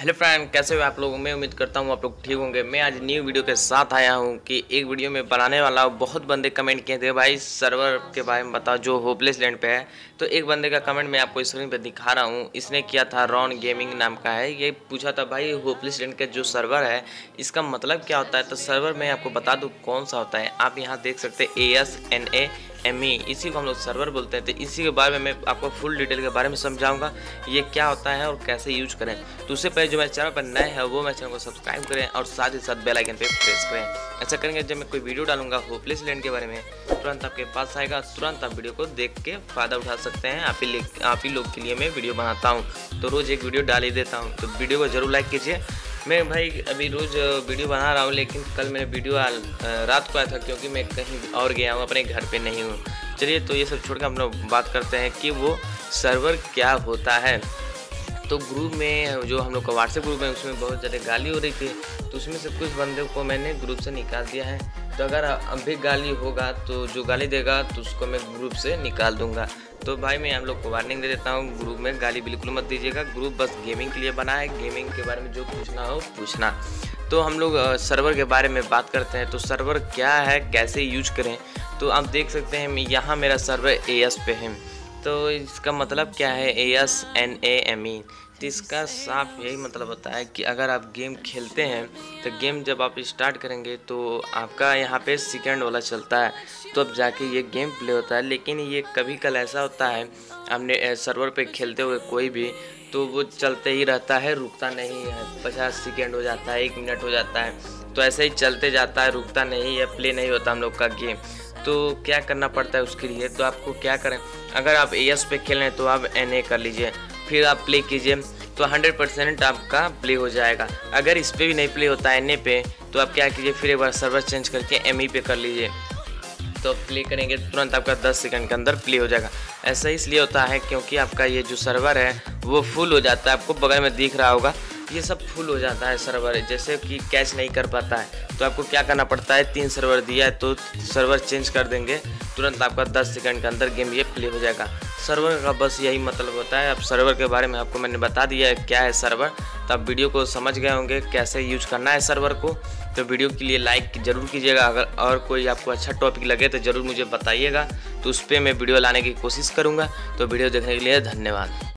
Hello friend, कैसे हो आप लोग। मैं उम्मीद करता हूँ आप लोग ठीक होंगे। मैं आज न्यू वीडियो के साथ आया हूँ कि एक वीडियो में बनाने वाला हूँ। बहुत बंदे कमेंट किए थे भाई सर्वर के बारे में बताओ जो होपलेस लैंड पे है। तो एक बंदे का कमेंट मैं आपको स्क्रीन पे दिखा रहा हूँ। इसने किया था, रॉन गेमिंग नाम का है। ये पूछा था भाई होपलेस लैंड का जो सर्वर है इसका मतलब क्या होता है। तो सर्वर मैं आपको बता दूँ कौन सा होता है। आप यहाँ देख सकते हैं ASNAME, इसी को हम लोग सर्वर बोलते हैं। तो इसी के बारे में मैं आपको फुल डिटेल के बारे में समझाऊंगा ये क्या होता है और कैसे यूज करें। तो उससे पहले जो मेरे चैनल पर नए हैं वो मेरे चैनल को सब्सक्राइब करें और साथ ही साथ बेल आइकन पे प्रेस करें। ऐसा करेंगे जब मैं कोई वीडियो डालूंगा होपलेस लैंड के बारे में तुरंत आपके पास आएगा। तुरंत आप वीडियो को देख के फ़ायदा उठा सकते हैं। आप ही लोग के लिए मैं वीडियो बनाता हूँ, तो रोज़ एक वीडियो डाल ही देता हूँ। तो वीडियो को जरूर लाइक कीजिए। मैं भाई अभी रोज़ वीडियो बना रहा हूँ, लेकिन कल मैंने वीडियो रात को आया था क्योंकि मैं कहीं और गया हूँ, अपने घर पे नहीं हूँ। चलिए तो ये सब छोड़ कर हम लोग बात करते हैं कि वो सर्वर क्या होता है। तो ग्रुप में जो हम लोग का व्हाट्सएप ग्रुप है उसमें बहुत ज़्यादा गाली हो रही थी, तो उसमें से कुछ बंदे को मैंने ग्रुप से निकाल दिया है। तो अगर अब भी गाली होगा तो जो गाली देगा तो उसको मैं ग्रुप से निकाल दूंगा। तो भाई मैं आप लोग को वार्निंग दे देता हूँ, ग्रुप में गाली बिल्कुल मत दीजिएगा। ग्रुप बस गेमिंग के लिए बना है, गेमिंग के बारे में जो पूछना हो पूछना। तो हम लोग सर्वर के बारे में बात करते हैं। तो सर्वर क्या है, कैसे यूज करें। तो आप देख सकते हैं यहाँ मेरा सर्वर AS पे है। तो इसका मतलब क्या है ASNAME। तो इसका साफ यही मतलब होता है कि अगर आप गेम खेलते हैं तो गेम जब आप स्टार्ट करेंगे तो आपका यहाँ पे सेकंड वाला चलता है, तो अब जाके ये गेम प्ले होता है। लेकिन ये कभी कल ऐसा होता है हमने सर्वर पे खेलते हुए कोई भी, तो वो चलते ही रहता है, रुकता नहीं है। 50 सेकेंड हो जाता है, 1 मिनट हो जाता है, तो ऐसे ही चलते जाता है, रुकता नहीं है, प्ले नहीं होता हम लोग का गेम। तो क्या करना पड़ता है उसके लिए। तो आपको क्या करें, अगर आप AS पे खेल रहे हैं तो आप NA कर लीजिए, फिर आप प्ले कीजिए तो 100% आपका प्ले हो जाएगा। अगर इस पर भी नहीं प्ले होता है NA पे, तो आप क्या कीजिए, फिर एक बार सर्वर चेंज करके ME पे कर लीजिए। तो प्ले करेंगे तुरंत आपका 10 सेकंड के अंदर प्ले हो जाएगा। ऐसा इसलिए होता है क्योंकि आपका ये जो सर्वर है वो फुल हो जाता है। आपको बगल में दिख रहा होगा ये सब फुल हो जाता है सर्वर, जैसे कि कैच नहीं कर पाता है। तो आपको क्या करना पड़ता है, 3 सर्वर दिया है तो सर्वर चेंज कर देंगे, तुरंत आपका 10 सेकंड के अंदर गेम ये प्ले हो जाएगा। सर्वर का बस यही मतलब होता है। अब सर्वर के बारे में आपको मैंने बता दिया है क्या है सर्वर, तो आप वीडियो को समझ गए होंगे कैसे यूज करना है सर्वर को। तो वीडियो के लिए लाइक ज़रूर कीजिएगा। अगर और कोई आपको अच्छा टॉपिक लगे तो ज़रूर मुझे बताइएगा, तो उस पर मैं वीडियो लाने की कोशिश करूँगा। तो वीडियो देखने के लिए धन्यवाद।